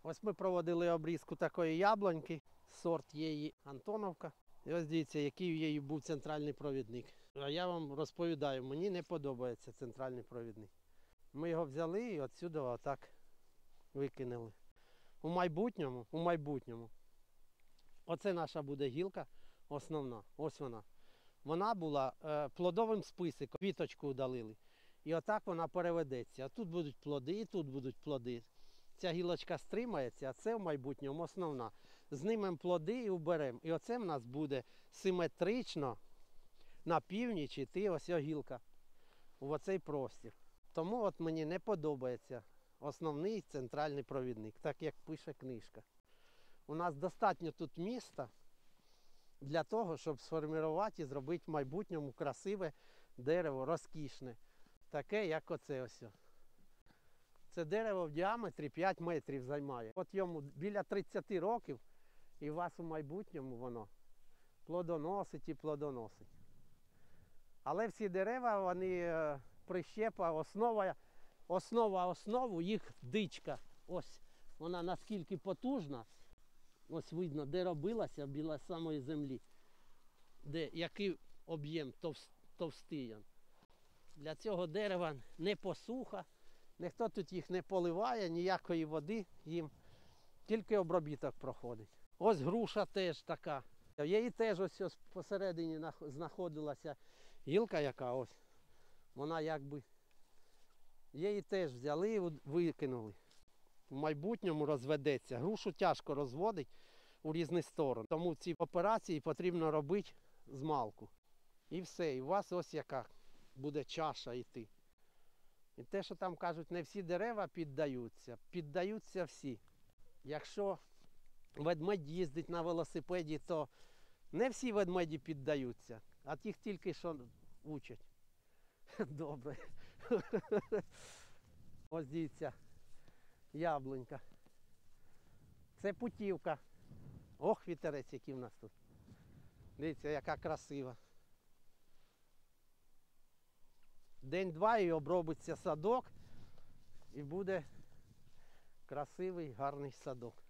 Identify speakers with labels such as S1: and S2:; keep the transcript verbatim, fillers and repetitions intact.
S1: Ось ми проводили обрізку такої яблуньки, сорт її Антоновка. І ось дивіться, який в її був центральний провідник. А я вам розповідаю, мені не подобається центральний провідник. Ми його взяли і відсюди отак викинули. У майбутньому, у майбутньому, оце наша буде гілка основна, ось вона. Вона була е, плодовим списиком, квіточку удалили. І отак вона переведеться. А тут будуть плоди, і тут будуть плоди. Ця гілочка стримається, а це в майбутньому основна. Знімемо плоди і уберемо. І оце в нас буде симетрично на північ іти ось гілка в оцей простір. Тому от мені не подобається основний центральний провідник, так як пише книжка. У нас достатньо тут міста для того, щоб сформувати і зробити в майбутньому красиве дерево, розкішне. Таке, як оце ось. Це дерево в діаметрі п'ять метрів займає. От йому біля тридцяти років, і у вас у майбутньому воно плодоносить і плодоносить. Але всі дерева, вони прищепа, основа, основа основу, їх дичка. Ось вона наскільки потужна. Ось видно, де робилася біля самої землі. Де який об'єм товс, товстий. Для цього дерева не посуха. Ніхто тут їх не поливає, ніякої води їм, тільки обробіток проходить. Ось груша теж така. В її теж ось, ось посередині знаходилася гілка яка ось. Вона якби, її теж взяли і викинули. В майбутньому розведеться. Грушу тяжко розводить у різні сторони. Тому ці операції потрібно робити змалку. І все, і у вас ось яка буде чаша йти. І те, що там кажуть, не всі дерева піддаються, піддаються всі. Якщо ведмедь їздить на велосипеді, то не всі ведмеді піддаються, а тих тільки що учать. Добре. Ось дивіться, яблунька. Це путівка. Ох, вітерець, який в нас тут. Дивіться, яка красива. День-два і обробиться садок, і буде красивий, гарний садок.